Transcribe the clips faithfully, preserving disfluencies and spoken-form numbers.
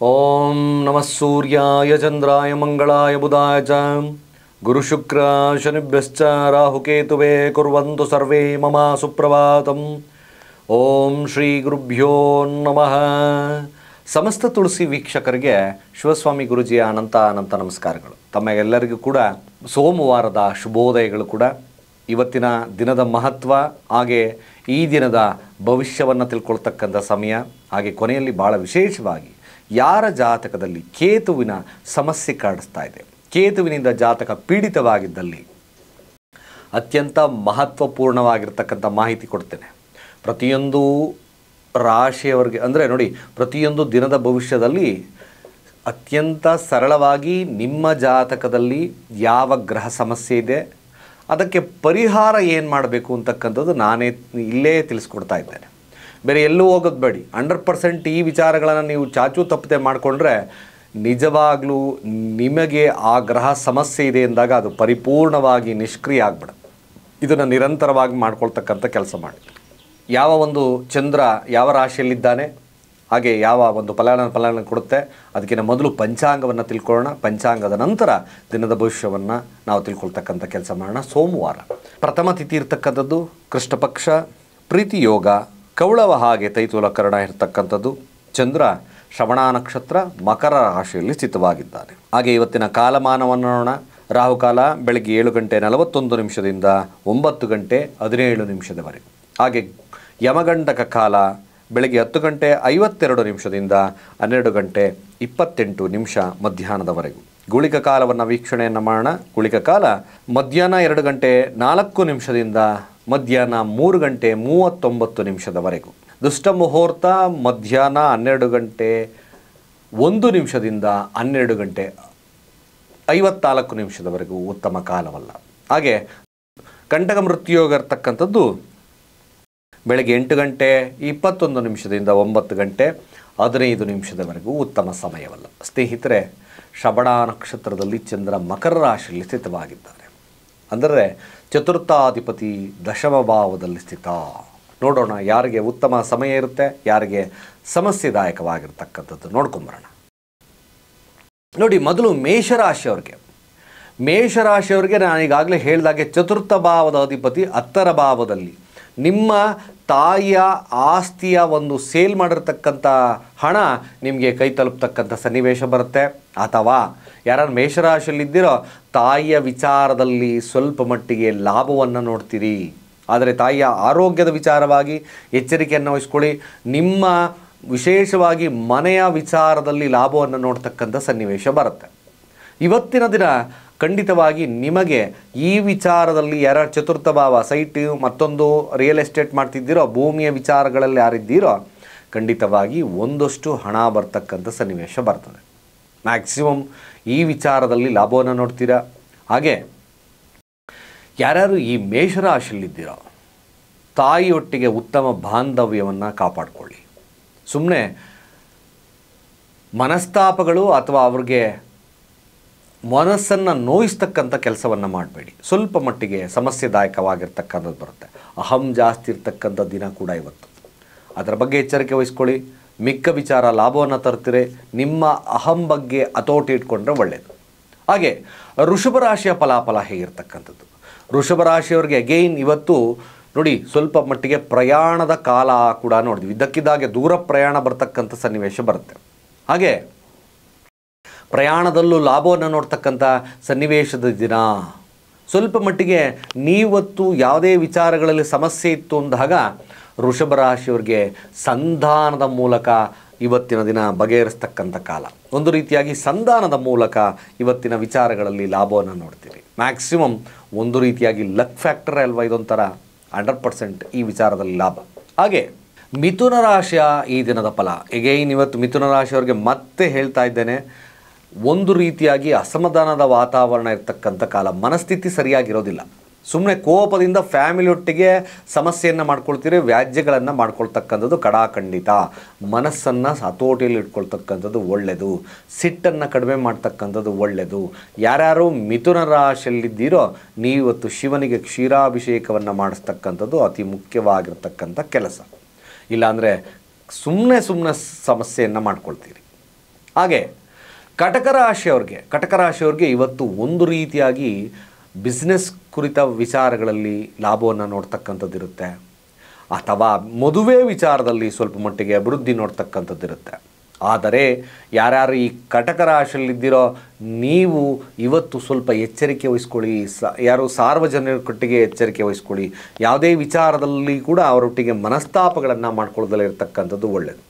ಓಂ ನಮಃ ಸೂರ್ಯಾಯ ಚಂದ್ರಾಯ ಮಂಗಳಾಯ ಬುಧಾಯ ಚ ಗುರುಶುಕ್ರ ಶನಿಭ್ಯಶ್ಚ ರಾಹುಕೇತುವೇ ಕುರ್ವಂತು ಸರ್ವೇ ಮಮ ಸುಪ್ರಭಾತಂ. ಓಂ ಶ್ರೀ ಗುರುಭ್ಯೋ ನಮಃ. ಸಮಸ್ತ ತುಳಸಿ ವೀಕ್ಷಕರಿಗೆ ಶಿವಸ್ವಾಮಿ ಗುರುಜಿಯ ಅನಂತ ಅನಂತ ನಮಸ್ಕಾರಗಳು. ತಮ್ಮೆಲ್ಲರಿಗೂ ಕೂಡ ಸೋಮವಾರದ ಶುಭೋದಯಗಳು ಕೂಡ. ಇವತ್ತಿನ ದಿನದ ಮಹತ್ವ ಹಾಗೆ ಈ ದಿನದ ಭವಿಷ್ಯವನ್ನು ತಿಳ್ಕೊಳ್ತಕ್ಕಂಥ ಸಮಯ. ಹಾಗೆ ಕೊನೆಯಲ್ಲಿ ಭಾಳ ವಿಶೇಷವಾಗಿ ಯಾರ ಜಾತಕದಲ್ಲಿ ಕೇತುವಿನ ಸಮಸ್ಯೆ ಕಾಣಿಸ್ತಾ ಇದೆ, ಕೇತುವಿನಿಂದ ಜಾತಕ ಪೀಡಿತವಾಗಿದ್ದಲ್ಲಿ ಅತ್ಯಂತ ಮಹತ್ವಪೂರ್ಣವಾಗಿರ್ತಕ್ಕಂಥ ಮಾಹಿತಿ ಕೊಡ್ತೇನೆ. ಪ್ರತಿಯೊಂದು ರಾಶಿಯವರಿಗೆ ಅಂದರೆ ನೋಡಿ, ಪ್ರತಿಯೊಂದು ದಿನದ ಭವಿಷ್ಯದಲ್ಲಿ ಅತ್ಯಂತ ಸರಳವಾಗಿ ನಿಮ್ಮ ಜಾತಕದಲ್ಲಿ ಯಾವ ಗ್ರಹ ಸಮಸ್ಯೆ ಇದೆ, ಅದಕ್ಕೆ ಪರಿಹಾರ ಏನು ಮಾಡಬೇಕು ಅಂತಕ್ಕಂಥದ್ದು ನಾನೇ ಇಲ್ಲೇ ತಿಳಿಸ್ಕೊಡ್ತಾ ಇದ್ದೇನೆ. ಬೇರೆ ಎಲ್ಲೂ ಹೋಗೋದು ಬೇಡಿ. ಹಂಡ್ರೆಡ್ ಪರ್ಸೆಂಟ್ ಈ ವಿಚಾರಗಳನ್ನು ನೀವು ಚಾಚು ತಪ್ಪದೆ ಮಾಡಿಕೊಂಡ್ರೆ ನಿಜವಾಗ್ಲೂ ನಿಮಗೆ ಆ ಗ್ರಹ ಸಮಸ್ಯೆ ಇದೆ ಎಂದಾಗ ಅದು ಪರಿಪೂರ್ಣವಾಗಿ ನಿಷ್ಕ್ರಿಯ ಆಗ್ಬಿಡುತ್ತೆ. ಇದನ್ನು ನಿರಂತರವಾಗಿ ಮಾಡ್ಕೊಳ್ತಕ್ಕಂಥ ಕೆಲಸ ಮಾಡಿ. ಯಾವ ಒಂದು ಚಂದ್ರ ಯಾವ ರಾಶಿಯಲ್ಲಿದ್ದಾನೆ, ಹಾಗೆ ಯಾವ ಒಂದು ಫಲಾನ ಫಲಾನ ಕೊಡುತ್ತೆ, ಅದಕ್ಕಿಂತ ಮೊದಲು ಪಂಚಾಂಗವನ್ನು ತಿಳ್ಕೊಳ್ಳೋಣ. ಪಂಚಾಂಗದ ನಂತರ ದಿನದ ಭವಿಷ್ಯವನ್ನು ನಾವು ತಿಳ್ಕೊಳ್ತಕ್ಕಂಥ ಕೆಲಸ ಮಾಡೋಣ. ಸೋಮವಾರ ಪ್ರಥಮ ತಿಥಿ ಇರ್ತಕ್ಕಂಥದ್ದು ಕೃಷ್ಣ ಪಕ್ಷ, ಪ್ರೀತಿ ಯೋಗ, ಕೌಳವ ಹಾಗೆ ತೈತೂಲ ಕರ್ಣ ಇರತಕ್ಕಂಥದ್ದು. ಚಂದ್ರ ಶ್ರವಣ ನಕ್ಷತ್ರ ಮಕರ ರಾಶಿಯಲ್ಲಿ ಸ್ಥಿತವಾಗಿದ್ದಾನೆ. ಹಾಗೆ ಇವತ್ತಿನ ಕಾಲಮಾನವನ್ನು ನೋಡೋಣ. ರಾಹುಕಾಲ ಬೆಳಗ್ಗೆ ಏಳು ಗಂಟೆ ನಲವತ್ತೊಂದು ನಿಮಿಷದಿಂದ ಒಂಬತ್ತು ಗಂಟೆ ಹದಿನೇಳು ನಿಮಿಷದವರೆಗೆ. ಹಾಗೆ ಯಮಗಂಟಕ ಕಾಲ ಬೆಳಗ್ಗೆ ಹತ್ತು ಗಂಟೆ ಐವತ್ತೆರಡು ನಿಮಿಷದಿಂದ ಹನ್ನೆರಡು ಗಂಟೆ ಇಪ್ಪತ್ತೆಂಟು ನಿಮಿಷ ಮಧ್ಯಾಹ್ನದವರೆಗೂ. ಗುಳಿಕ ಕಾಲವನ್ನು ವೀಕ್ಷಣೆಯನ್ನು ಮಾಡೋಣ. ಗುಳಿಕ ಕಾಲ ಮಧ್ಯಾಹ್ನ ಎರಡು ಗಂಟೆ ನಾಲ್ಕು ನಿಮಿಷದಿಂದ ಮಧ್ಯಾಹ್ನ ಮೂರು ಗಂಟೆ ಮೂವತ್ತೊಂಬತ್ತು ನಿಮಿಷದವರೆಗೂ. ದುಷ್ಟ ಮುಹೂರ್ತ ಮಧ್ಯಾಹ್ನ ಹನ್ನೆರಡು ಗಂಟೆ ಒಂದು ನಿಮಿಷದಿಂದ ಹನ್ನೆರಡು ಗಂಟೆ ಐವತ್ನಾಲ್ಕು ನಿಮಿಷದವರೆಗೂ ಉತ್ತಮ ಕಾಲವಲ್ಲ. ಹಾಗೆ ಕಂಟಕ ಮೃತ್ಯುಯೋಗ ಇರ್ತಕ್ಕಂಥದ್ದು ಬೆಳಗ್ಗೆ ಎಂಟು ಗಂಟೆ ಇಪ್ಪತ್ತೊಂದು ನಿಮಿಷದಿಂದ ಒಂಬತ್ತು ಗಂಟೆ ಹದಿನೈದು ನಿಮಿಷದವರೆಗೂ ಉತ್ತಮ ಸಮಯವಲ್ಲ. ಸ್ನೇಹಿತರೆ, ಶ್ರವಣ ನಕ್ಷತ್ರದಲ್ಲಿ ಚಂದ್ರ ಮಕರ ರಾಶಿಯಲ್ಲಿ ಸ್ಥಿತವಾಗಿದ್ದಾರೆ. ಅಂದರೆ ಚತುರ್ಥಾಧಿಪತಿ ದಶಮ ಭಾವದಲ್ಲಿ ಸ್ಥಿತ. ನೋಡೋಣ ಯಾರಿಗೆ ಉತ್ತಮ ಸಮಯ ಇರುತ್ತೆ, ಯಾರಿಗೆ ಸಮಸ್ಯೆದಾಯಕವಾಗಿರ್ತಕ್ಕಂಥದ್ದು ನೋಡ್ಕೊಂಬರೋಣ. ನೋಡಿ, ಮೊದಲು ಮೇಷರಾಶಿಯವ್ರಿಗೆ ಮೇಷರಾಶಿಯವ್ರಿಗೆ ನಾನು ಈಗಾಗಲೇ ಹೇಳಿದಾಗೆ ಚತುರ್ಥ ಭಾವದ ಅಧಿಪತಿ ಹತ್ತರ ಭಾವದಲ್ಲಿ ನಿಮ್ಮ ತಾಯಿಯ ಆಸ್ತಿಯ ಒಂದು ಸೇಲ್ ಮಾಡಿರ್ತಕ್ಕಂಥ ಹಣ ನಿಮಗೆ ಕೈ ತಲುಪ್ತಕ್ಕಂಥ ಸನ್ನಿವೇಶ ಬರುತ್ತೆ. ಅಥವಾ ಯಾರು ಮೇಷರಾಶಿಯಲ್ಲಿದ್ದೀರೋ ತಾಯಿಯ ವಿಚಾರದಲ್ಲಿ ಸ್ವಲ್ಪ ಮಟ್ಟಿಗೆ ಲಾಭವನ್ನು ನೋಡ್ತೀರಿ. ಆದರೆ ತಾಯಿಯ ಆರೋಗ್ಯದ ವಿಚಾರವಾಗಿ ಎಚ್ಚರಿಕೆಯನ್ನು ವಹಿಸ್ಕೊಳ್ಳಿ. ನಿಮ್ಮ ವಿಶೇಷವಾಗಿ ಮನೆಯ ವಿಚಾರದಲ್ಲಿ ಲಾಭವನ್ನು ನೋಡ್ತಕ್ಕಂಥ ಸನ್ನಿವೇಶ ಬರುತ್ತೆ. ಇವತ್ತಿನ ದಿನ ಖಂಡಿತವಾಗಿ ನಿಮಗೆ ಈ ವಿಚಾರದಲ್ಲಿ ಯಾರ ಚತುರ್ಥ ಭಾವ ಸೈಟ್ ಮತ್ತೊಂದು ರಿಯಲ್ ಎಸ್ಟೇಟ್ ಮಾಡ್ತಿದ್ದೀರೋ, ಭೂಮಿಯ ವಿಚಾರಗಳಲ್ಲಿ ಯಾರಿದ್ದೀರೋ ಖಂಡಿತವಾಗಿ ಒಂದಷ್ಟು ಹಣ ಬರ್ತಕ್ಕಂಥ ಸನ್ನಿವೇಶ ಬರ್ತದೆ. ಮ್ಯಾಕ್ಸಿಮಮ್ ಈ ವಿಚಾರದಲ್ಲಿ ಲಾಭವನ್ನು ನೋಡ್ತೀರಾ. ಹಾಗೆ ಯಾರ್ಯಾರು ಈ ಮೇಷರಾಶಿಯಲ್ಲಿದ್ದೀರೋ ತಾಯಿಯೊಟ್ಟಿಗೆ ಉತ್ತಮ ಬಾಂಧವ್ಯವನ್ನು ಕಾಪಾಡಿಕೊಳ್ಳಿ. ಸುಮ್ಮನೆ ಮನಸ್ತಾಪಗಳು ಅಥವಾ ಅವ್ರಿಗೆ ಮನಸ್ಸನ್ನು ನೋಯಿಸ್ತಕ್ಕಂಥ ಕೆಲಸವನ್ನು ಮಾಡಬೇಡಿ. ಸ್ವಲ್ಪ ಮಟ್ಟಿಗೆ ಸಮಸ್ಯೆದಾಯಕವಾಗಿರ್ತಕ್ಕಂಥದ್ದು ಬರುತ್ತೆ. ಅಹಂ ಜಾಸ್ತಿ ಇರ್ತಕ್ಕಂಥ ದಿನ ಕೂಡ ಇವತ್ತು. ಅದರ ಬಗ್ಗೆ ಎಚ್ಚರಿಕೆ ವಹಿಸ್ಕೊಳ್ಳಿ. ಮಿಕ್ಕ ವಿಚಾರ ಲಾಭವನ್ನು ತರ್ತೀರಿ. ನಿಮ್ಮ ಅಹಂ ಬಗ್ಗೆ ಹತೋಟಿ ಇಟ್ಕೊಂಡ್ರೆ ಒಳ್ಳೆಯದು. ಹಾಗೆ ವೃಷಭ ರಾಶಿಯ ಫಲಾಫಲ ಹೇಗಿರ್ತಕ್ಕಂಥದ್ದು. ವೃಷಭ ರಾಶಿಯವರಿಗೆ ಅಗೈನ್ ಇವತ್ತು ನೋಡಿ ಸ್ವಲ್ಪ ಮಟ್ಟಿಗೆ ಪ್ರಯಾಣದ ಕಾಲ ಕೂಡ ನೋಡಿದ್ವಿ. ಇದ್ದಕ್ಕಿದ್ದಾಗೆ ದೂರ ಪ್ರಯಾಣ ಬರ್ತಕ್ಕಂಥ ಸನ್ನಿವೇಶ ಬರುತ್ತೆ. ಹಾಗೆ ಪ್ರಯಾಣದಲ್ಲೂ ಲಾಭವನ್ನು ನೋಡ್ತಕ್ಕಂಥ ಸನ್ನಿವೇಶದ ದಿನ. ಸ್ವಲ್ಪ ಮಟ್ಟಿಗೆ ನೀವತ್ತು ಯಾವುದೇ ವಿಚಾರಗಳಲ್ಲಿ ಸಮಸ್ಯೆ ಇತ್ತು ಅಂದಾಗ ವೃಷಭ ರಾಶಿಯವರಿಗೆ ಸಂಧಾನದ ಮೂಲಕ ಇವತ್ತಿನ ದಿನ ಬಗೆಹರಿಸ್ತಕ್ಕಂಥ ಕಾಲ. ಒಂದು ರೀತಿಯಾಗಿ ಸಂಧಾನದ ಮೂಲಕ ಇವತ್ತಿನ ವಿಚಾರಗಳಲ್ಲಿ ಲಾಭವನ್ನು ನೋಡ್ತೀರಿ. ಮ್ಯಾಕ್ಸಿಮಮ್ ಒಂದು ರೀತಿಯಾಗಿ ಲಕ್ ಫ್ಯಾಕ್ಟರ್ ಅಲ್ವಾ, ಇದೊಂಥರ ಹಂಡ್ರೆಡ್ ಪರ್ಸೆಂಟ್ ಈ ವಿಚಾರದಲ್ಲಿ ಲಾಭ. ಹಾಗೆ ಮಿಥುನ ರಾಶಿಯ ಈ ದಿನದ ಫಲ ಎಗೈನ್ ಇವತ್ತು ಮಿಥುನ ರಾಶಿಯವರಿಗೆ ಮತ್ತೆ ಹೇಳ್ತಾ ಇದ್ದೇನೆ, ಒಂದು ರೀತಿಯಾಗಿ ಅಸಮಾಧಾನದ ವಾತಾವರಣ ಇರ್ತಕ್ಕಂಥ ಕಾಲ. ಮನಸ್ಥಿತಿ ಸರಿಯಾಗಿರೋದಿಲ್ಲ. ಸುಮ್ಮನೆ ಕೋಪದಿಂದ ಫ್ಯಾಮಿಲಿಯೊಟ್ಟಿಗೆ ಸಮಸ್ಯೆಯನ್ನು ಮಾಡ್ಕೊಳ್ತೀರಿ, ವ್ಯಾಜ್ಯಗಳನ್ನು ಮಾಡ್ಕೊಳ್ತಕ್ಕಂಥದ್ದು ಕಡಾಖಂಡಿತ. ಮನಸ್ಸನ್ನು ಹತೋಟಿಯಲ್ಲಿ ಇಟ್ಕೊಳ್ತಕ್ಕಂಥದ್ದು ಒಳ್ಳೆಯದು. ಸಿಟ್ಟನ್ನು ಕಡಿಮೆ ಮಾಡ್ತಕ್ಕಂಥದ್ದು ಒಳ್ಳೆಯದು. ಯಾರ್ಯಾರು ಮಿಥುನ ರಾಶಿಯಲ್ಲಿದ್ದೀರೋ ನೀವತ್ತು ಶಿವನಿಗೆ ಕ್ಷೀರಾಭಿಷೇಕವನ್ನು ಮಾಡಿಸ್ತಕ್ಕಂಥದ್ದು ಅತಿ ಮುಖ್ಯವಾಗಿರ್ತಕ್ಕಂಥ ಕೆಲಸ. ಇಲ್ಲಾಂದರೆ ಸುಮ್ಮನೆ ಸುಮ್ಮನೆ ಸಮಸ್ಯೆಯನ್ನು ಮಾಡ್ಕೊಳ್ತೀರಿ. ಹಾಗೆ ಕಟಕ ರಾಶಿಯವ್ರಿಗೆ ಕಟಕ ರಾಶಿಯವ್ರಿಗೆ ಇವತ್ತು ಒಂದು ರೀತಿಯಾಗಿ ಬಿಸ್ನೆಸ್ ಕುರಿತ ವಿಚಾರಗಳಲ್ಲಿ ಲಾಭವನ್ನು ನೋಡ್ತಕ್ಕಂಥದ್ದಿರುತ್ತೆ, ಅಥವಾ ಮದುವೆ ವಿಚಾರದಲ್ಲಿ ಸ್ವಲ್ಪ ಮಟ್ಟಿಗೆ ಅಭಿವೃದ್ಧಿ ನೋಡ್ತಕ್ಕಂಥದ್ದಿರುತ್ತೆ. ಆದರೆ ಯಾರ್ಯಾರು ಈ ಕಟಕ ರಾಶಿಯಲ್ಲಿದ್ದೀರೋ ನೀವು ಇವತ್ತು ಸ್ವಲ್ಪ ಎಚ್ಚರಿಕೆ ವಹಿಸ್ಕೊಳ್ಳಿ. ಸ ಯಾರು ಸಾರ್ವಜನಿಕರೊಟ್ಟಿಗೆ ಎಚ್ಚರಿಕೆ ವಹಿಸ್ಕೊಳ್ಳಿ. ಯಾವುದೇ ವಿಚಾರದಲ್ಲಿ ಕೂಡ ಅವರೊಟ್ಟಿಗೆ ಮನಸ್ತಾಪಗಳನ್ನು ಮಾಡ್ಕೊಳ್ಳದಲ್ಲೇ ಇರತಕ್ಕಂಥದ್ದು ಒಳ್ಳೆಯದು.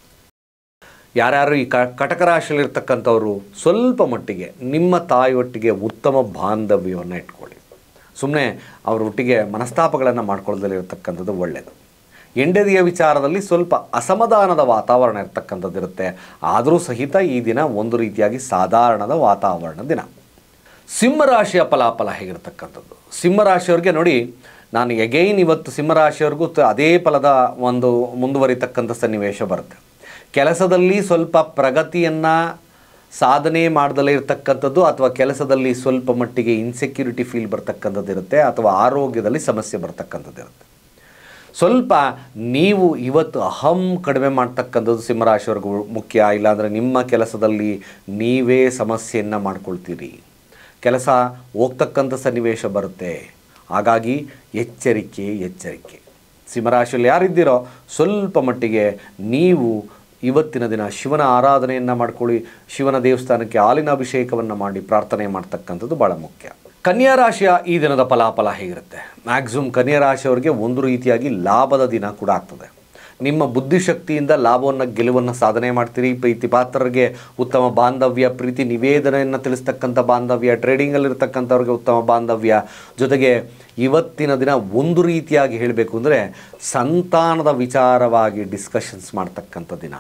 ಯಾರ್ಯಾರು ಈ ಕ ಕಟಕ ರಾಶಿಯಲ್ಲಿರ್ತಕ್ಕಂಥವ್ರು ಸ್ವಲ್ಪ ಮಟ್ಟಿಗೆ ನಿಮ್ಮ ತಾಯಿಯೊಟ್ಟಿಗೆ ಉತ್ತಮ ಬಾಂಧವ್ಯವನ್ನು ಇಟ್ಕೊಳ್ಳಿ. ಸುಮ್ಮನೆ ಅವರೊಟ್ಟಿಗೆ ಮನಸ್ತಾಪಗಳನ್ನು ಮಾಡ್ಕೊಳ್ಳದಲ್ಲೇ ಇರತಕ್ಕಂಥದ್ದು ಒಳ್ಳೆಯದು. ಹೆಂಡತಿಯ ವಿಚಾರದಲ್ಲಿ ಸ್ವಲ್ಪ ಅಸಮಾಧಾನದ ವಾತಾವರಣ ಇರ್ತಕ್ಕಂಥದ್ದಿರುತ್ತೆ. ಆದರೂ ಸಹಿತ ಈ ದಿನ ಒಂದು ರೀತಿಯಾಗಿ ಸಾಧಾರಣದ ವಾತಾವರಣ ದಿನ. ಸಿಂಹರಾಶಿಯ ಫಲಾಫಲ ಹೇಗಿರ್ತಕ್ಕಂಥದ್ದು? ಸಿಂಹರಾಶಿಯವ್ರಿಗೆ ನೋಡಿ, ನಾನು ಎಗೈನ್ ಇವತ್ತು ಸಿಂಹರಾಶಿಯವ್ರಿಗೂ ಅದೇ ಫಲದ ಒಂದು ಮುಂದುವರಿತಕ್ಕಂಥ ಸನ್ನಿವೇಶ ಬರುತ್ತೆ. ಕೆಲಸದಲ್ಲಿ ಸ್ವಲ್ಪ ಪ್ರಗತಿಯನ್ನು ಸಾಧನೆ ಮಾಡದಲ್ಲೇ ಇರತಕ್ಕಂಥದ್ದು, ಅಥವಾ ಕೆಲಸದಲ್ಲಿ ಸ್ವಲ್ಪ ಮಟ್ಟಿಗೆ ಇನ್ಸೆಕ್ಯೂರಿಟಿ ಫೀಲ್ ಬರ್ತಕ್ಕಂಥದ್ದಿರುತ್ತೆ, ಅಥವಾ ಆರೋಗ್ಯದಲ್ಲಿ ಸಮಸ್ಯೆ ಬರ್ತಕ್ಕಂಥದ್ದಿರುತ್ತೆ. ಸ್ವಲ್ಪ ನೀವು ಇವತ್ತು ಅಹಂ ಕಡಿಮೆ ಮಾಡ್ತಕ್ಕಂಥದ್ದು ಸಿಂಹರಾಶಿಯವ್ರಿಗೂ ಮುಖ್ಯ. ಇಲ್ಲಾಂದರೆ ನಿಮ್ಮ ಕೆಲಸದಲ್ಲಿ ನೀವೇ ಸಮಸ್ಯೆಯನ್ನು ಮಾಡ್ಕೊಳ್ತೀರಿ, ಕೆಲಸ ಹೋಗ್ತಕ್ಕಂಥ ಸನ್ನಿವೇಶ ಬರುತ್ತೆ. ಹಾಗಾಗಿ ಎಚ್ಚರಿಕೆ ಎಚ್ಚರಿಕೆ ಸಿಂಹರಾಶಿಯಲ್ಲಿ ಯಾರಿದ್ದೀರೋ ಸ್ವಲ್ಪ ಮಟ್ಟಿಗೆ ನೀವು ಇವತ್ತಿನ ದಿನ ಶಿವನ ಆರಾಧನೆಯನ್ನು ಮಾಡ್ಕೊಳ್ಳಿ. ಶಿವನ ದೇವಸ್ಥಾನಕ್ಕೆ ಹಾಲಿನ ಅಭಿಷೇಕವನ್ನು ಮಾಡಿ ಪ್ರಾರ್ಥನೆ ಮಾಡ್ತಕ್ಕಂಥದ್ದು ಭಾಳ ಮುಖ್ಯ. ಕನ್ಯಾ ರಾಶಿಯ ಈ ದಿನದ ಫಲಾಫಲ ಹೇಗಿರುತ್ತೆ? ಮ್ಯಾಕ್ಸಿಮಮ್ ಕನ್ಯಾ ರಾಶಿಯವರಿಗೆ ಒಂದು ರೀತಿಯಾಗಿ ಲಾಭದ ದಿನ ಕೂಡ ಆಗ್ತದೆ. ನಿಮ್ಮ ಬುದ್ಧಿಶಕ್ತಿಯಿಂದ ಲಾಭವನ್ನು ಗೆಲುವನ್ನು ಸಾಧನೆ ಮಾಡ್ತೀರಿ. ಪ್ರೀತಿ ಪಾತ್ರರಿಗೆ ಉತ್ತಮ ಬಾಂಧವ್ಯ, ಪ್ರೀತಿ ನಿವೇದನೆಯನ್ನು ತಿಳಿಸ್ತಕ್ಕಂಥ ಬಾಂಧವ್ಯ, ಟ್ರೇಡಿಂಗಲ್ಲಿರ್ತಕ್ಕಂಥವ್ರಿಗೆ ಉತ್ತಮ ಬಾಂಧವ್ಯ. ಜೊತೆಗೆ ಇವತ್ತಿನ ದಿನ ಒಂದು ರೀತಿಯಾಗಿ ಹೇಳಬೇಕು ಅಂದರೆ ಸಂತಾನದ ವಿಚಾರವಾಗಿ ಡಿಸ್ಕಷನ್ಸ್ ಮಾಡ್ತಕ್ಕಂಥ ದಿನ.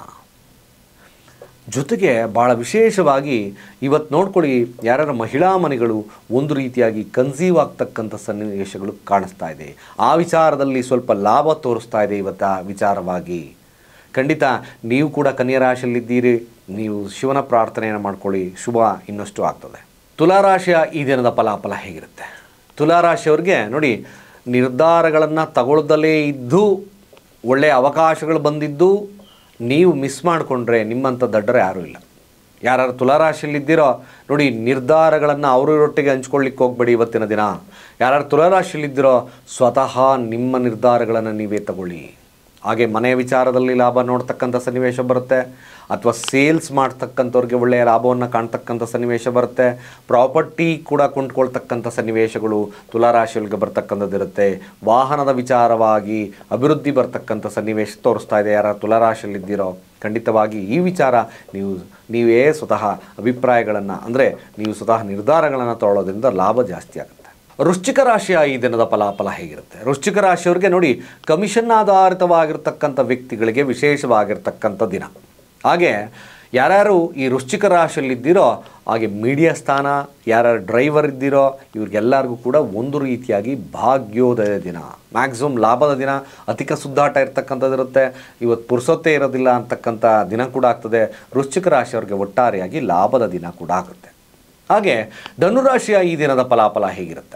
ಜೊತೆಗೆ ಭಾಳ ವಿಶೇಷವಾಗಿ ಇವತ್ತು ನೋಡ್ಕೊಳ್ಳಿ, ಯಾರ್ಯಾರ ಮಹಿಳಾ ಮನೆಗಳು ಒಂದು ರೀತಿಯಾಗಿ ಕನ್ಸೀವ್ ಆಗ್ತಕ್ಕಂಥ ಸನ್ನಿವೇಶಗಳು ಕಾಣಿಸ್ತಾ ಇದೆ. ಆ ವಿಚಾರದಲ್ಲಿ ಸ್ವಲ್ಪ ಲಾಭ ತೋರಿಸ್ತಾ ಇದೆ ಇವತ್ತು ಆ ವಿಚಾರವಾಗಿ. ಖಂಡಿತ ನೀವು ಕೂಡ ಕನ್ಯಾ ರಾಶಿಯಲ್ಲಿದ್ದೀರಿ, ನೀವು ಶಿವನ ಪ್ರಾರ್ಥನೆಯನ್ನು ಮಾಡ್ಕೊಳ್ಳಿ, ಶುಭ ಇನ್ನಷ್ಟು ಆಗ್ತದೆ. ತುಲಾರಾಶಿಯ ಈ ದಿನದ ಫಲಾಫಲ ಹೇಗಿರುತ್ತೆ? ತುಲಾರಾಶಿಯವ್ರಿಗೆ ನೋಡಿ, ನಿರ್ಧಾರಗಳನ್ನು ತಗೊಳ್ದಲೇ ಇದ್ದು ಒಳ್ಳೆಯ ಅವಕಾಶಗಳು ಬಂದಿದ್ದು ನೀವು ಮಿಸ್ ಮಾಡಿಕೊಂಡ್ರೆ ನಿಮ್ಮಂಥ ದಡ್ಡರು ಯಾರೂ ಇಲ್ಲ. ಯಾರು ತುಲಾರಾಶಿಯಲ್ಲಿದ್ದೀರೋ ನೋಡಿ, ನಿರ್ಧಾರಗಳನ್ನು ಅವರೊಟ್ಟಿಗೆ ಹಂಚ್ಕೊಳ್ಳಿಕ್ಕೆ ಹೋಗ್ಬೇಡಿ ಇವತ್ತಿನ ದಿನ. ಯಾರು ತುಲಾರಾಶಿಯಲ್ಲಿದ್ದೀರೋ ಸ್ವತಃ ನಿಮ್ಮ ನಿರ್ಧಾರಗಳನ್ನು ನೀವೇ ತಗೊಳ್ಳಿ. ಹಾಗೆ ಮನೆ ವಿಚಾರದಲ್ಲಿ ಲಾಭ ನೋಡ್ತಕ್ಕಂಥ ಸನ್ನಿವೇಶ ಬರುತ್ತೆ, ಅಥವಾ ಸೇಲ್ಸ್ ಮಾಡ್ತಕ್ಕಂಥವ್ರಿಗೆ ಒಳ್ಳೆಯ ಲಾಭವನ್ನು ಕಾಣ್ತಕ್ಕಂಥ ಸನ್ನಿವೇಶ ಬರುತ್ತೆ. ಪ್ರಾಪರ್ಟಿ ಕೂಡ ಕೊಂಡ್ಕೊಳ್ತಕ್ಕಂಥ ಸನ್ನಿವೇಶಗಳು ತುಲಾರಾಶಿಯೊಳಗೆ ಬರ್ತಕ್ಕಂಥದ್ದಿರುತ್ತೆ. ವಾಹನದ ವಿಚಾರವಾಗಿ ಅಭಿವೃದ್ಧಿ ಬರ್ತಕ್ಕಂಥ ಸನ್ನಿವೇಶ ತೋರಿಸ್ತಾ ಇದೆ. ಯಾರು ತುಲಾರಾಶಿಯಲ್ಲಿದ್ದೀರೋ ಖಂಡಿತವಾಗಿ ಈ ವಿಚಾರ ನೀವು ನೀವೇ ಸ್ವತಃ ಅಭಿಪ್ರಾಯಗಳನ್ನು ಅಂದರೆ ನೀವು ಸ್ವತಃ ನಿರ್ಧಾರಗಳನ್ನು ತಗೊಳ್ಳೋದ್ರಿಂದ ಲಾಭ ಜಾಸ್ತಿ ಆಗುತ್ತೆ. ವೃಶ್ಚಿಕ ರಾಶಿಯ ಈ ದಿನದ ಫಲಾಫಲ ಹೇಗಿರುತ್ತೆ? ವೃಶ್ಚಿಕ ರಾಶಿಯವರಿಗೆ ನೋಡಿ, ಕಮಿಷನ್ ಆಧಾರಿತವಾಗಿರ್ತಕ್ಕಂಥ ವ್ಯಕ್ತಿಗಳಿಗೆ ವಿಶೇಷವಾಗಿರ್ತಕ್ಕಂಥ ದಿನ. ಹಾಗೆ ಯಾರ್ಯಾರು ಈ ವೃಶ್ಚಿಕ ರಾಶಿಯಲ್ಲಿದ್ದೀರೋ, ಹಾಗೆ ಮೀಡಿಯಾ ಸ್ಥಾನ, ಯಾರ್ಯಾರು ಡ್ರೈವರ್ ಇದ್ದೀರೋ ಇವ್ರಿಗೆಲ್ಲರಿಗೂ ಕೂಡ ಒಂದು ರೀತಿಯಾಗಿ ಭಾಗ್ಯೋದಯ ದಿನ. ಮ್ಯಾಕ್ಸಿಮಮ್ ಲಾಭದ ದಿನ. ಅಧಿಕ ಸುದ್ದಾಟ ಇರ್ತಕ್ಕಂಥದ್ದಿರುತ್ತೆ. ಇವತ್ತು ಪುರುಸೊತ್ತೇ ಇರೋದಿಲ್ಲ ಅಂತಕ್ಕಂಥ ದಿನ ಕೂಡ ಆಗ್ತದೆ. ವೃಶ್ಚಿಕ ರಾಶಿಯವರಿಗೆ ಒಟ್ಟಾರೆಯಾಗಿ ಲಾಭದ ದಿನ ಕೂಡ ಆಗುತ್ತೆ. ಹಾಗೆ ಧನುರಾಶಿಯ ಈ ದಿನದ ಫಲಾಫಲ ಹೇಗಿರುತ್ತೆ?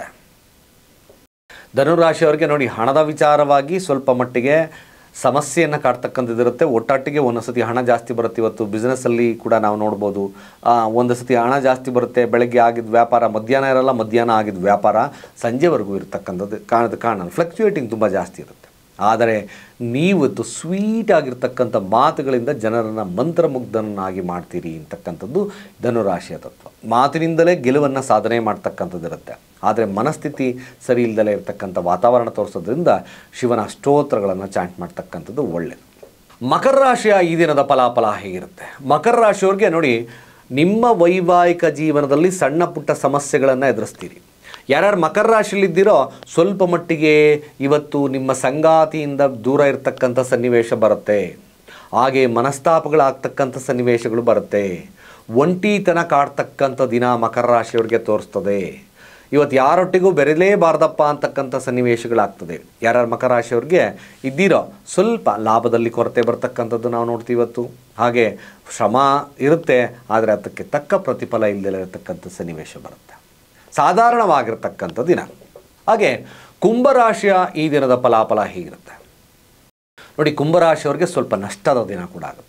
ಧನುರಾಶಿಯವರಿಗೆ ನೋಡಿ, ಹಣದ ವಿಚಾರವಾಗಿ ಸ್ವಲ್ಪ ಮಟ್ಟಿಗೆ ಸಮಸ್ಯೆಯನ್ನು ಕಾಡ್ತಕ್ಕಂಥದ್ದಿರುತ್ತೆ. ಒಟ್ಟಾಟಿಗೆ ಒಂದು ಸತಿ ಹಣ ಜಾಸ್ತಿ ಬರುತ್ತೆ. ಇವತ್ತು ಬಿಸ್ನೆಸ್ಸಲ್ಲಿ ಕೂಡ ನಾವು ನೋಡ್ಬೋದು, ಒಂದು ಸತಿ ಹಣ ಜಾಸ್ತಿ ಬರುತ್ತೆ. ಬೆಳಗ್ಗೆ ಆಗಿದ್ದ ವ್ಯಾಪಾರ ಮಧ್ಯಾಹ್ನ ಇರಲ್ಲ, ಮಧ್ಯಾಹ್ನ ಆಗಿದ್ದ ವ್ಯಾಪಾರ ಸಂಜೆವರೆಗೂ ಇರತಕ್ಕಂಥದ್ದು ಕಾಣದ ಕಾರಣ ಫ್ಲಕ್ಚುಯೇಟಿಂಗ್ ತುಂಬ ಜಾಸ್ತಿ ಇರುತ್ತೆ. ಆದರೆ ನೀವತ್ತು ಸ್ವೀಟ್ ಆಗಿರ್ತಕ್ಕಂಥ ಮಾತುಗಳಿಂದ ಜನರನ್ನು ಮಂತ್ರಮುಗ್ಧನನ್ನಾಗಿ ಮಾಡ್ತೀರಿ ಅಂತಕ್ಕಂಥದ್ದು ಧನುರಾಶಿಯ ತತ್ವ. ಮಾತಿನಿಂದಲೇ ಗೆಲುವನ್ನು ಸಾಧನೆ ಮಾಡ್ತಕ್ಕಂಥದ್ದಿರುತ್ತೆ. ಆದರೆ ಮನಸ್ಥಿತಿ ಸರಿ ಇಲ್ಲದಲೇ ಇರತಕ್ಕಂಥ ವಾತಾವರಣ ತೋರಿಸೋದ್ರಿಂದ ಶಿವನ ಸ್ತೋತ್ರಗಳನ್ನು ಚಾಂಟ್ ಮಾಡ್ತಕ್ಕಂಥದ್ದು ಒಳ್ಳೆಯದು. ಮಕರ ರಾಶಿಯ ಈ ದಿನದ ಫಲಾಫಲ ಹೇಗಿರುತ್ತೆ? ಮಕರ ರಾಶಿಯವ್ರಿಗೆ ನೋಡಿ, ನಿಮ್ಮ ವೈವಾಹಿಕ ಜೀವನದಲ್ಲಿ ಸಣ್ಣ ಪುಟ್ಟ ಸಮಸ್ಯೆಗಳನ್ನು ಎದುರಿಸ್ತೀರಿ. ಯಾರ್ಯಾರು ಮಕರ ರಾಶಿಯಲ್ಲಿದ್ದೀರೋ ಸ್ವಲ್ಪ ಮಟ್ಟಿಗೆ ಇವತ್ತು ನಿಮ್ಮ ಸಂಗಾತಿಯಿಂದ ದೂರ ಇರತಕ್ಕಂಥ ಸನ್ನಿವೇಶ ಬರುತ್ತೆ. ಹಾಗೆ ಮನಸ್ತಾಪಗಳಾಗ್ತಕ್ಕಂಥ ಸನ್ನಿವೇಶಗಳು ಬರುತ್ತೆ. ಒಂಟಿತನ ಕಾಡ್ತಕ್ಕಂಥ ದಿನ ಮಕರ ರಾಶಿಯವ್ರಿಗೆ ತೋರಿಸ್ತದೆ. ಇವತ್ತು ಯಾರೊಟ್ಟಿಗೂ ಬೆರೆಯಲೇಬಾರ್ದಪ್ಪ ಅಂತಕ್ಕಂಥ ಸನ್ನಿವೇಶಗಳಾಗ್ತದೆ. ಯಾರ್ಯಾರು ಮಕರ ರಾಶಿಯವ್ರಿಗೆ ಇದ್ದೀರೋ ಸ್ವಲ್ಪ ಲಾಭದಲ್ಲಿ ಕೊರತೆ ಬರ್ತಕ್ಕಂಥದ್ದು ನಾವು ನೋಡ್ತೀವಿ ಇವತ್ತು. ಹಾಗೆ ಶ್ರಮ ಇರುತ್ತೆ, ಆದರೆ ಅದಕ್ಕೆ ತಕ್ಕ ಪ್ರತಿಫಲ ಇಲ್ಲದೆ ಇರತಕ್ಕಂಥ ಸನ್ನಿವೇಶ ಬರುತ್ತೆ. ಸಾಧಾರಣವಾಗಿರ್ತಕ್ಕಂಥ ದಿನ. ಹಾಗೆ ಕುಂಭರಾಶಿಯ ಈ ದಿನದ ಫಲಾಫಲ ಹೀಗಿರುತ್ತೆ ನೋಡಿ, ಕುಂಭರಾಶಿಯವರಿಗೆ ಸ್ವಲ್ಪ ನಷ್ಟದ ದಿನ ಕೂಡ ಆಗುತ್ತೆ.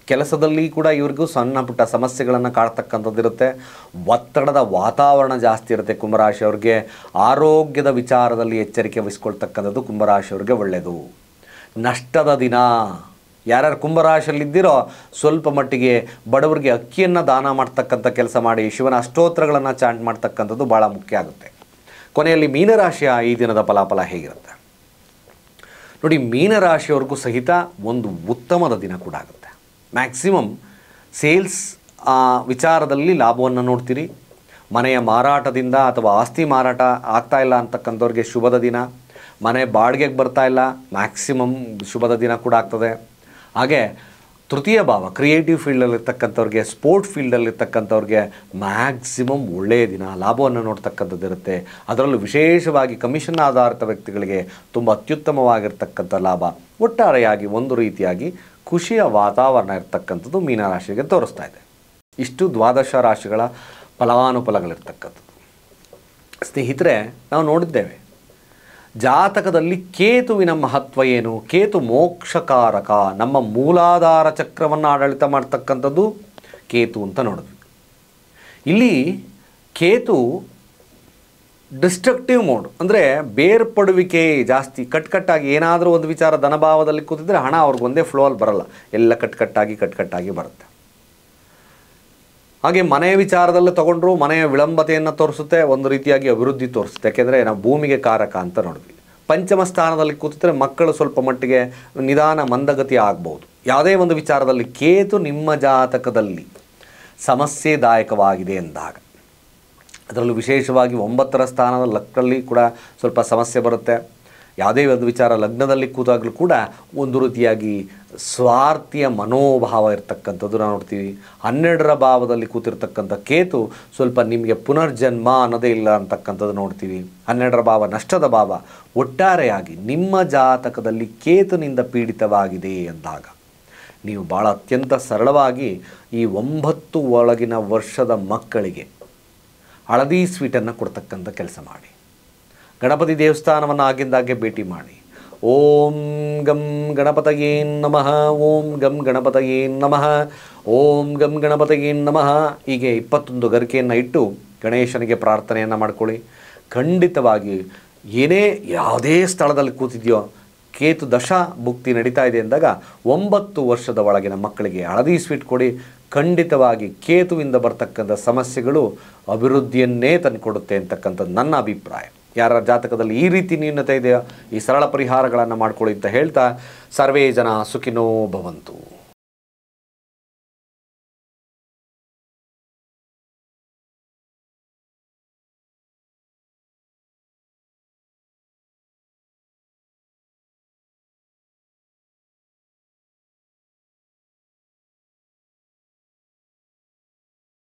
ಕೆಲಸದಲ್ಲಿ ಕೂಡ ಇವ್ರಿಗೂ ಸಣ್ಣ ಪುಟ್ಟ ಸಮಸ್ಯೆಗಳನ್ನು ಕಾಡ್ತಕ್ಕಂಥದ್ದು ಇರುತ್ತೆ. ಒತ್ತಡದ ವಾತಾವರಣ ಜಾಸ್ತಿ ಇರುತ್ತೆ. ಕುಂಭರಾಶಿಯವ್ರಿಗೆ ಆರೋಗ್ಯದ ವಿಚಾರದಲ್ಲಿ ಎಚ್ಚರಿಕೆ ವಹಿಸ್ಕೊಳ್ತಕ್ಕಂಥದ್ದು ಕುಂಭರಾಶಿಯವ್ರಿಗೆ ಒಳ್ಳೆಯದು. ನಷ್ಟದ ದಿನ. ಯಾರ್ಯಾರು ಕುಂಭರಾಶಿಯಲ್ಲಿದ್ದೀರೋ ಸ್ವಲ್ಪ ಮಟ್ಟಿಗೆ ಬಡವರಿಗೆ ಅಕ್ಕಿಯನ್ನು ದಾನ ಮಾಡ್ತಕ್ಕಂಥ ಕೆಲಸ ಮಾಡಿ ಶಿವನ ಅಷ್ಟೋತ್ತರಗಳನ್ನು ಚಾಂಟ್ ಮಾಡ್ತಕ್ಕಂಥದ್ದು ಭಾಳ ಮುಖ್ಯ ಆಗುತ್ತೆ. ಕೊನೆಯಲ್ಲಿ ಮೀನರಾಶಿಯ ಈ ದಿನದ ಫಲಾಫಲ ಹೇಗಿರುತ್ತೆ ನೋಡಿ. ಮೀನರಾಶಿಯವ್ರಿಗೂ ಸಹಿತ ಒಂದು ಉತ್ತಮದ ದಿನ ಕೂಡ ಆಗುತ್ತೆ. ಮ್ಯಾಕ್ಸಿಮಮ್ ಸೇಲ್ಸ್ ವಿಚಾರದಲ್ಲಿ ಲಾಭವನ್ನು ನೋಡ್ತೀರಿ. ಮನೆಯ ಮಾರಾಟದಿಂದ ಅಥವಾ ಆಸ್ತಿ ಮಾರಾಟ ಆಗ್ತಾಯಿಲ್ಲ ಅಂತಕ್ಕಂಥವ್ರಿಗೆ ಶುಭದ ದಿನ. ಮನೆ ಬಾಡಿಗೆಗೆ ಬರ್ತಾ ಇಲ್ಲ, ಮ್ಯಾಕ್ಸಿಮಮ್ ಶುಭದ ದಿನ ಕೂಡ ಆಗ್ತದೆ. ಹಾಗೆ ತೃತೀಯ ಭಾವ ಕ್ರಿಯೇಟಿವ್ ಫೀಲ್ಡಲ್ಲಿರ್ತಕ್ಕಂಥವ್ರಿಗೆ, ಸ್ಪೋರ್ಟ್ ಫೀಲ್ಡಲ್ಲಿರ್ತಕ್ಕಂಥವ್ರಿಗೆ ಮ್ಯಾಕ್ಸಿಮಮ್ ಒಳ್ಳೆಯ ದಿನ, ಲಾಭವನ್ನು ನೋಡ್ತಕ್ಕಂಥದ್ದು ಇರುತ್ತೆ. ಅದರಲ್ಲೂ ವಿಶೇಷವಾಗಿ ಕಮಿಷನ್ ಆಧಾರಿತ ವ್ಯಕ್ತಿಗಳಿಗೆ ತುಂಬ ಅತ್ಯುತ್ತಮವಾಗಿರ್ತಕ್ಕಂಥ ಲಾಭ. ಒಟ್ಟಾರೆಯಾಗಿ ಒಂದು ರೀತಿಯಾಗಿ ಖುಷಿಯ ವಾತಾವರಣ ಇರ್ತಕ್ಕಂಥದ್ದು ಮೀನರಾಶಿಗೆ ತೋರಿಸ್ತಾ ಇದೆ. ಇಷ್ಟು ದ್ವಾದಶ ರಾಶಿಗಳ ಫಲಾನುಫಲಗಳಿರ್ತಕ್ಕಂಥದ್ದು. ಸ್ನೇಹಿತರೆ, ನಾವು ನೋಡಿದ್ದೇವೆ ಜಾತಕದಲ್ಲಿ ಕೇತುವಿನ ಮಹತ್ವ ಏನು. ಕೇತು ಮೋಕ್ಷಕಾರಕ. ನಮ್ಮ ಮೂಲಾಧಾರ ಚಕ್ರವನ್ನು ಆಡಳಿತ ಮಾಡ್ತಕ್ಕಂಥದ್ದು ಕೇತು ಅಂತ ನೋಡಿದ್ವಿ. ಇಲ್ಲಿ ಕೇತು ಡಿಸ್ಟ್ರಕ್ಟಿವ್ ಮೋಡ್, ಅಂದರೆ ಬೇರ್ಪಡುವಿಕೆ ಜಾಸ್ತಿ. ಕಟ್ಕಟ್ಟಾಗಿ ಏನಾದರೂ ಒಂದು ವಿಚಾರ ಧನಭಾವದಲ್ಲಿ ಕೂತಿದ್ರೆ ಹಣ ಅವ್ರಿಗೆ ಒಂದೇ ಫ್ಲೋಲ್ಲಿ ಬರಲ್ಲ, ಎಲ್ಲ ಕಟ್ಕಟ್ಟಾಗಿ ಕಟ್ಕಟ್ಟಾಗಿ ಬರುತ್ತೆ. ಹಾಗೆ ಮನೆಯ ವಿಚಾರದಲ್ಲಿ ತೊಗೊಂಡ್ರು ಮನೆಯ ವಿಳಂಬತೆಯನ್ನು ತೋರಿಸುತ್ತೆ, ಒಂದು ರೀತಿಯಾಗಿ ಅಭಿವೃದ್ಧಿ ತೋರಿಸುತ್ತೆ. ಯಾಕೆಂದರೆ ನಾವು ಭೂಮಿಗೆ ಕಾರಕ ಅಂತ ನೋಡಿದ್ವಿ. ಪಂಚಮ ಸ್ಥಾನದಲ್ಲಿ ಕೂತಿದ್ರೆ ಮಕ್ಕಳು ಸ್ವಲ್ಪ ಮಟ್ಟಿಗೆ ನಿಧಾನ ಮಂದಗತಿ ಆಗ್ಬೋದು. ಯಾವುದೇ ಒಂದು ವಿಚಾರದಲ್ಲಿ ಕೇತು ನಿಮ್ಮ ಜಾತಕದಲ್ಲಿ ಸಮಸ್ಯೆದಾಯಕವಾಗಿದೆ ಎಂದಾಗ, ಅದರಲ್ಲೂ ವಿಶೇಷವಾಗಿ ಒಂಬತ್ತರ ಸ್ಥಾನದ ಲಗ್ನದಲ್ಲಿ ಕೂಡ ಸ್ವಲ್ಪ ಸಮಸ್ಯೆ ಬರುತ್ತೆ. ಯಾವುದೇ ಒಂದು ವಿಚಾರ ಲಗ್ನದಲ್ಲಿ ಕೂತಾಗಲೂ ಕೂಡ ಒಂದು ರೀತಿಯಾಗಿ ಸ್ವಾರ್ಥಿಯ ಮನೋಭಾವ ಇರ್ತಕ್ಕಂಥದ್ದು ನಾವು ನೋಡ್ತೀವಿ. ಹನ್ನೆರಡರ ಭಾವದಲ್ಲಿ ಕೂತಿರ್ತಕ್ಕಂಥ ಕೇತು ಸ್ವಲ್ಪ ನಿಮಗೆ ಪುನರ್ಜನ್ಮ ಅನ್ನೋದೇ ಇಲ್ಲ ಅಂತಕ್ಕಂಥದ್ದು ನೋಡ್ತೀವಿ. ಹನ್ನೆರಡರ ಭಾವ ನಷ್ಟದ ಭಾವ. ಒಟ್ಟಾರೆಯಾಗಿ ನಿಮ್ಮ ಜಾತಕದಲ್ಲಿ ಕೇತುನಿಂದ ಪೀಡಿತವಾಗಿದೆ ಎಂದಾಗ ನೀವು ಭಾಳ ಅತ್ಯಂತ ಸರಳವಾಗಿ ಈ ಒಂಬತ್ತು ಒಳಗಿನ ವರ್ಷದ ಮಕ್ಕಳಿಗೆ ಹಳದಿ ಸ್ವೀಟನ್ನು ಕೊಡ್ತಕ್ಕಂಥ ಕೆಲಸ ಮಾಡಿ. ಗಣಪತಿ ದೇವಸ್ಥಾನವನ್ನು ಆಗಿಂದಾಗೆ ಭೇಟಿ ಮಾಡಿ. ಓಂ ಗಂ ಗಣಪತಯೇ ನಮಃ, ಓಂ ಗಂ ಗಣಪತಯೇ ನಮಃ, ಓಂ ಗಂ ಗಣಪತಯೇ ನಮಃ ಹೀಗೆ ಇಪ್ಪತ್ತೊಂದು ಗರಿಕೆಯನ್ನು ಇಟ್ಟು ಗಣೇಶನಿಗೆ ಪ್ರಾರ್ಥನೆಯನ್ನು ಮಾಡ್ಕೊಳ್ಳಿ. ಖಂಡಿತವಾಗಿ ಏನೇ ಯಾವುದೇ ಸ್ಥಳದಲ್ಲಿ ಕೂತಿದೆಯೋ ಕೇತು ದಶ ಭುಕ್ತಿ ನಡೀತಾ ಇದೆ ಅಂದಾಗ ಒಂಬತ್ತು ವರ್ಷದ ಒಳಗಿನ ಮಕ್ಕಳಿಗೆ ಹಳದಿ ಸ್ವೀಟ್ ಕೊಡಿ. ಖಂಡಿತವಾಗಿ ಕೇತುವಿಂದ ಬರ್ತಕ್ಕಂಥ ಸಮಸ್ಯೆಗಳು ಅಭಿವೃದ್ಧಿಯನ್ನೇ ತಂದುಕೊಡುತ್ತೆ ಅಂತಕ್ಕಂಥದ್ದು ನನ್ನ ಅಭಿಪ್ರಾಯ. ಯಾರ ಜಾತಕದಲ್ಲಿ ಈ ರೀತಿ ನ್ಯೂನತೆ ಇದೆಯೋ ಈ ಸರಳ ಪರಿಹಾರಗಳನ್ನು ಮಾಡ್ಕೊಳ್ಳಿ ಅಂತ ಹೇಳ್ತಾ ಸರ್ವೇ ಜನ ಸುಖಿನೋ ಭವಂತು.